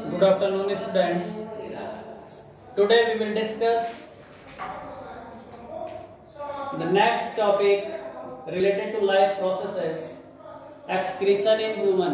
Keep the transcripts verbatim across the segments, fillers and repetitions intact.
Good afternoon, students. Today we will discuss the next topic related to life processes, excretion in human.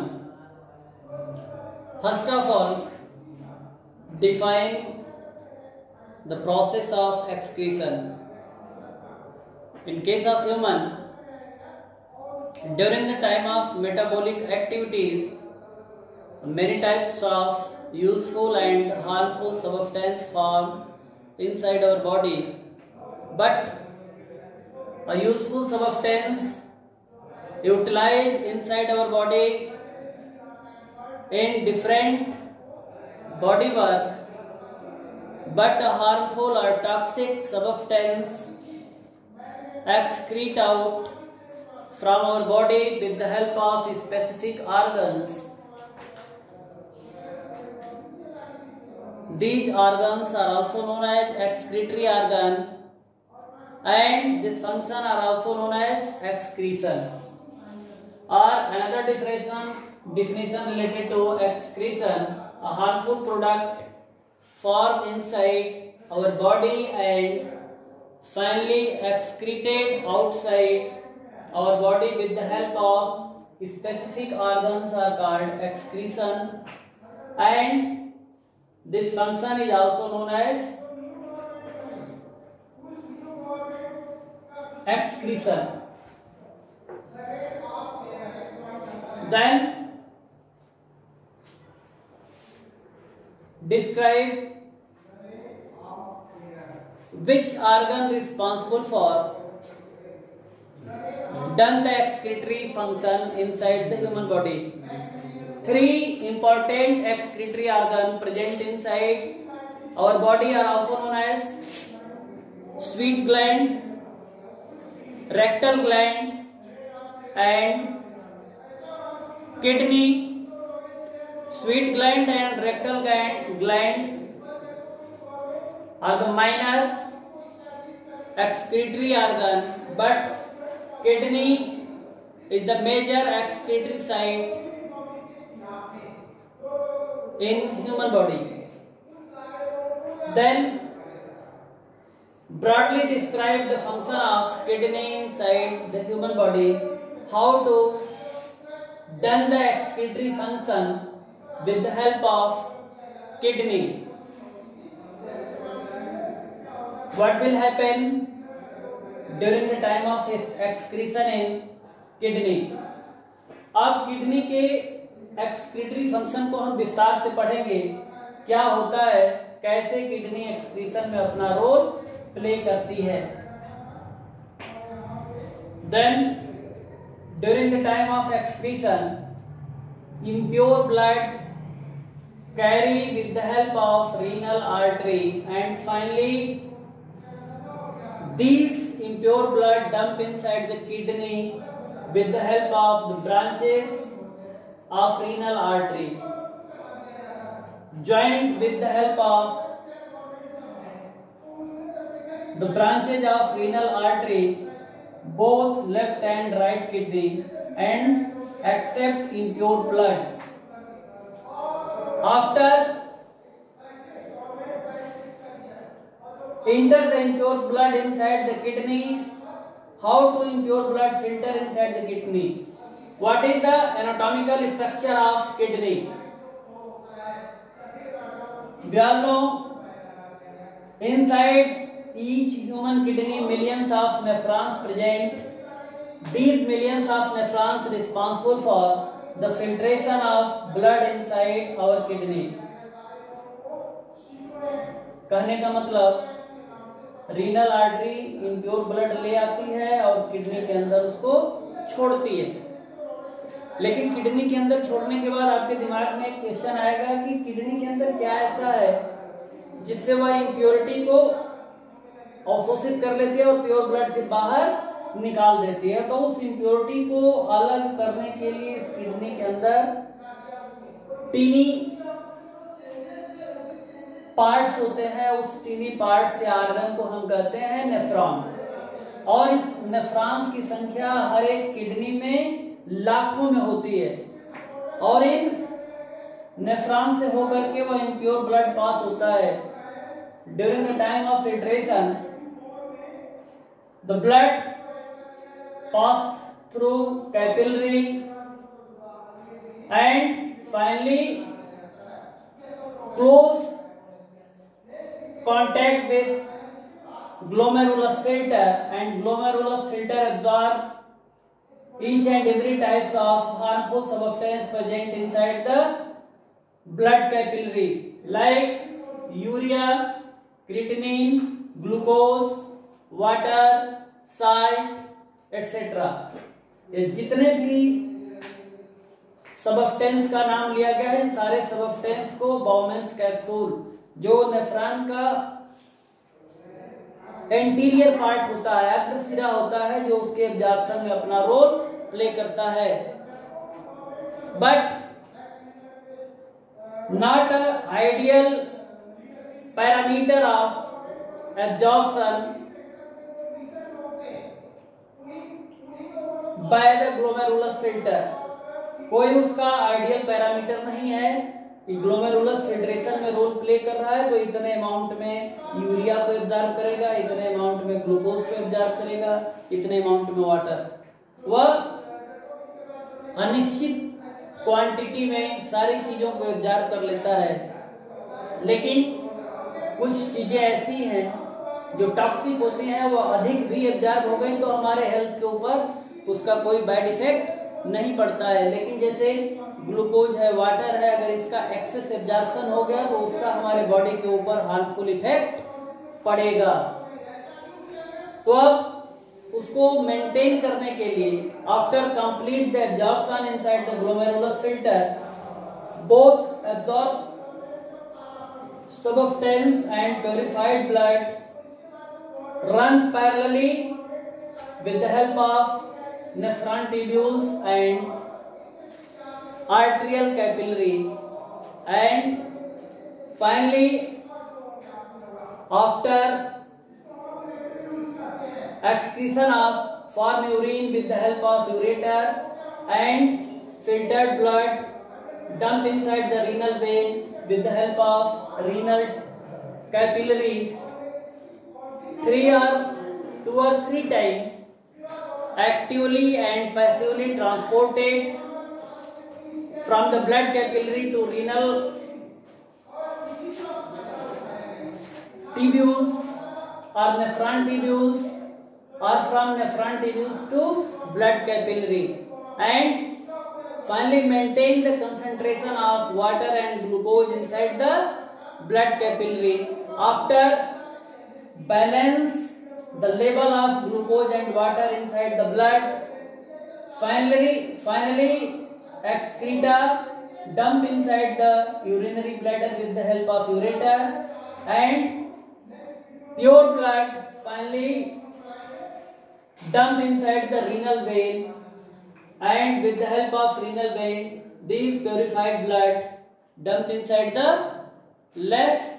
First of all, define the process of excretion. In case of human, during the time of metabolic activities, many types of useful and harmful substances form inside our body, but a useful substance utilized inside our body in different body work, but a harmful or toxic substance excrete out from our body with the help of specific organs. These organs are also known as excretory organ, and this function are also known as excretion. Or another definition definition related to excretion: a harmful product formed inside our body and finally excreted outside our body with the help of specific organs are called excretion, and this function is also known as excretion. Then describe which organ responsible for done the excretory function inside the human body. Three important excretory organs present inside our body are also known as sweat gland, rectal gland, and kidney. Sweat gland and rectal gland are the minor excretory organ, but kidney is the major excretory site in human body. Then broadly describe the function of kidney inside the human body, how to done the excretory function with the help of kidney. What will happen during the time of excretion in kidney? अब kidney के excretory function को हम विस्तार से पढ़ेंगे, क्या होता है, कैसे किडनी एक्सक्रीशन में अपना रोल प्ले करती है. Then during the time of excretion, impure blood carry with the help of renal artery, and finally these impure blood dump inside the kidney with the help of the branches of renal artery, joined with the help of the branches of renal artery, both left and right kidney, and accept impure blood. After enter the impure blood inside the kidney, how to impure blood filter inside the kidney? What is the anatomical structure of kidney? We all know inside each human kidney millions of nephrons present. These millions of nephrons responsible for the filtration of blood inside our kidney. कहने का मतलब renal artery impure blood ले आती है और kidney के अंदर उसको छोड़ती है. लेकिन किडनी के अंदर छोड़ने के बाद आपके दिमाग में एक क्वेश्चन आएगा कि किडनी के अंदर क्या ऐसा है जिससे वह इम्प्योरिटी को अवशोषित कर लेती है और प्योर ब्लड से बाहर निकाल देती है. तो उस इम्प्योरिटी को अलग करने के लिए इस किडनी के अंदर टीनी पार्ट्स होते हैं. उस टीनी पार्ट से आर्गन को हम कहते हैं नेफ्रॉन, और इस नेफ्रॉन्स की संख्या हर एक किडनी में लाखों में होती है. और इन नेफ्रॉन से होकर के वो इम्प्योर ब्लड पास होता है। During the time of filtration the blood pass through capillary and finally close contact with glomerulus filter, and glomerulus filter absorb each and every types of harmful substance present inside the blood capillary like urea, creatinine, glucose, water, salt, et cetera. ये जितने भी substance का नाम लिया गया है, इन सारे substance को बाउमेंस कैप्सूल, जो नेफ्रॉन का एंटीरियर पार्ट होता है, अग्र सिरा होता है, जो उसके एब्जॉर्प्शन में अपना रोल प्ले करता है, but not a ideal parameter of absorption by the glomerulus filter. कोई उसका आइडियल पैरामीटर नहीं है कि ग्लोमेरुलस फिल्ट्रेशन में रोल प्ले कर रहा है तो इतने अमाउंट में यूरिया को एब्जॉर्ब करेगा, इतने अमाउंट में ग्लूकोज को एब्जॉर्ब करेगा, इतने अमाउंट में वाटर। वह अनिश्चित क्वांटिटी में सारी चीजों को एब्जॉर्ब कर लेता है, लेकिन कुछ चीजें ऐसी हैं जो टॉक्सिक होती हैं, वो अधिक भी एब्जॉर्ब हो गई तो हमारे हेल्थ के ऊपर उसका कोई बैड इफेक्ट नहीं पड़ता है। लेकिन जैसे ग्लूकोज है, वाटर है, अगर इसका एक्सेस एब्जॉर्प्शन हो गया तो उसका हमारे बॉडी के ऊपर हार्मफुल इफेक्ट पड़ेगा। तो अब उसको मेंटेन करने के लिए after complete the absorption inside the glomerulus filter, both absorb substance and purified blood run parallelly with the help of nephron tubules and arterial capillary, and finally after excretion of form urine with the help of ureter and filtered blood dumped inside the renal vein with the help of renal capillaries, three or two or three times actively and passively transported from the blood capillary to renal tubules or nephron tubules, or from nephron tubules to blood capillary, and finally maintain the concentration of water and glucose inside the blood capillary. After balance the level of glucose and water inside the blood, finally finally excreta dump inside the urinary bladder with the help of ureter, and pure blood finally dump inside the renal vein, and with the help of renal vein these purified blood dumped inside the left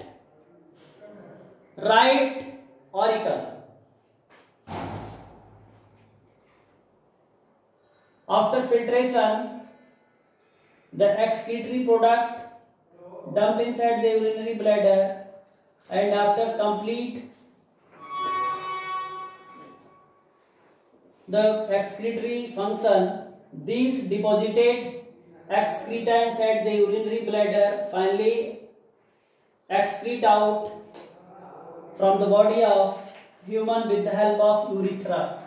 right auricle. After filtration, the excretory product dumped inside the urinary bladder, and after complete the excretory function, these deposited excreta inside the urinary bladder finally excrete out from the body of human with the help of urethra.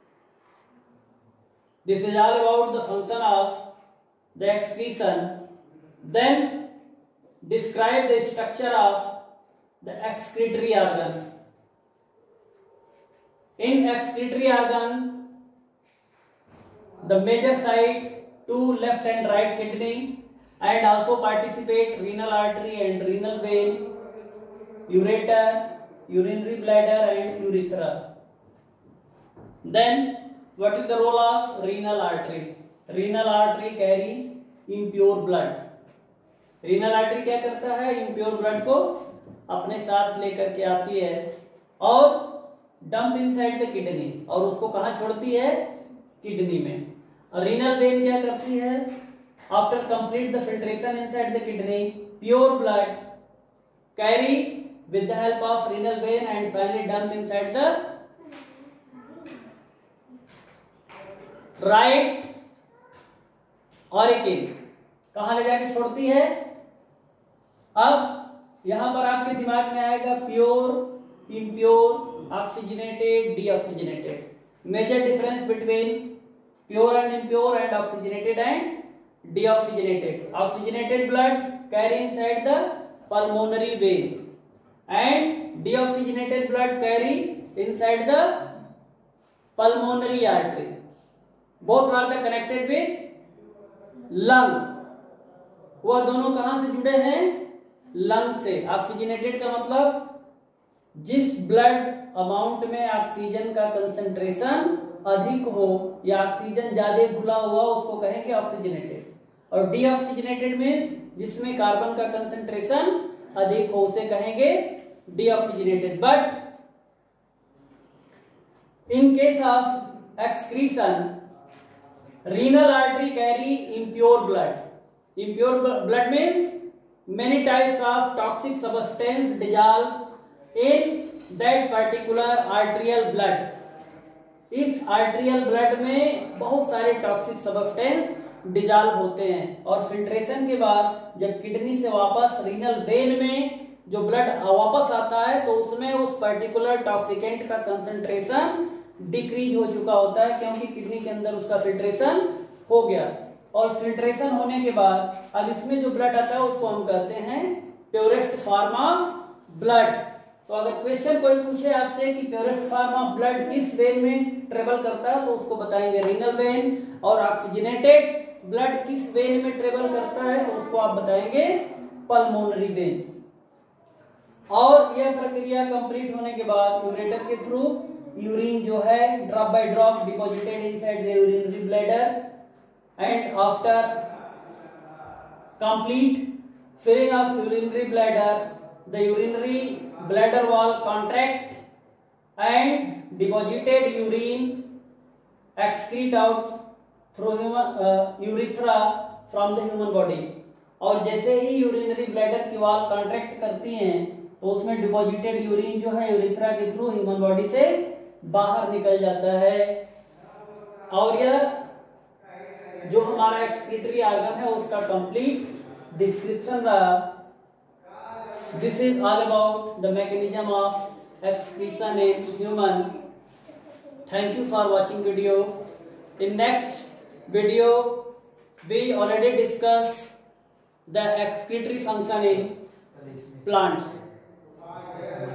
This is all about the function of the excretion. Then describe the structure of the excretory organ. In excretory organ, the major side, two left and right kidney, and also participate renal artery and renal vein, ureter, urinary bladder and urethra. Then what is the role of renal artery? Renal artery carry impure blood. renal artery क्या करता है? impure blood को अपने साथ लेकर के आती है और डंप इनसाइड द किडनी, और उसको कहाँ छोड़ती है? किडनी में। और रीनल वेन क्या करती है? after complete the filtration inside the kidney, pure blood carry with the help of renal vein and finally dump inside the right auricle. कहां ले जाके छोड़ती है? अब यहां पर आपके दिमाग में आएगा pure, impure, oxygenated, deoxygenated. Major difference between pure and impure and oxygenated and deoxygenated. Oxygenated blood carry inside the pulmonary vein and deoxygenated blood carry inside the pulmonary artery. Both are the connected with lung. वह दोनों कहां से जुड़े हैं? Lung से. Oxygenated का मतलब जिस ब्लड अमाउंट में ऑक्सीजन का कंसंट्रेशन अधिक हो या ऑक्सीजन ज्यादा घुला हुआ उसको कहेंगे ऑक्सीजनेटेड. और डीऑक्सीजनेटेड मींस जिसमें कार्बन का कंसंट्रेशन अधिक हो उसे कहेंगे deoxygenated. But in case of excretion renal artery carry impure blood. Impure blood means many types of toxic substance dissolve in that particular arterial blood. इस आर्टेरियल ब्लड में बहुत सारे टॉक्सिक सब्सटेंस डिजॉल्व होते हैं और फिल्ट्रेशन के बाद जब किडनी से वापस रीनल वेन में जो ब्लड वापस आता है तो उसमें उस पर्टिकुलर टॉक्सिकेंट का कंसंट्रेशन डिक्रीज हो चुका होता है क्योंकि किडनी के अंदर उसका फिल्ट्रेशन हो गया. और फिल्ट्रेशन होने के बाद अब इसमें जो ब्लड आता है उसको हम कहते हैं प्योरेस्ट फॉर्म ऑफ ब्लड. तो अगर क्वेश्चन कोई पूछे आपसे कि प्योरेस्ट फॉर्म ऑफ ब्लड किस वेन में ट्रेवल करता है तो उसको बताएंगे रीनल वेन. और ऑक्सीजनेटेड ब्लड किस वेन में ट्रेवल करता है तो उसको आप बताएंगे पल्मोनरी वेन. और यह प्रक्रिया कंप्लीट होने के बाद यूरेटर के थ्रू यूरिन जो है drop by drop deposited inside the urinary bladder and after complete filling of urinary bladder the urinary bladder wall contract and deposited urine excrete out through human uh, urethra from the human body. और जैसे ही urinary bladder की wall contract करती हैं तो उसमें deposited urine जो है यूरिथ्रा के थ्रू ह्यूमन बॉडी से बाहर निकल जाता है. और यह जो हमारा एक्सक्रीटरी ऑर्गन है उसका कंप्लीट डिस्क्रिप्शन रहा. This is all about the mechanism of excretion in human. Thank you for watching video. In next video we already discussed the excretory function in plants.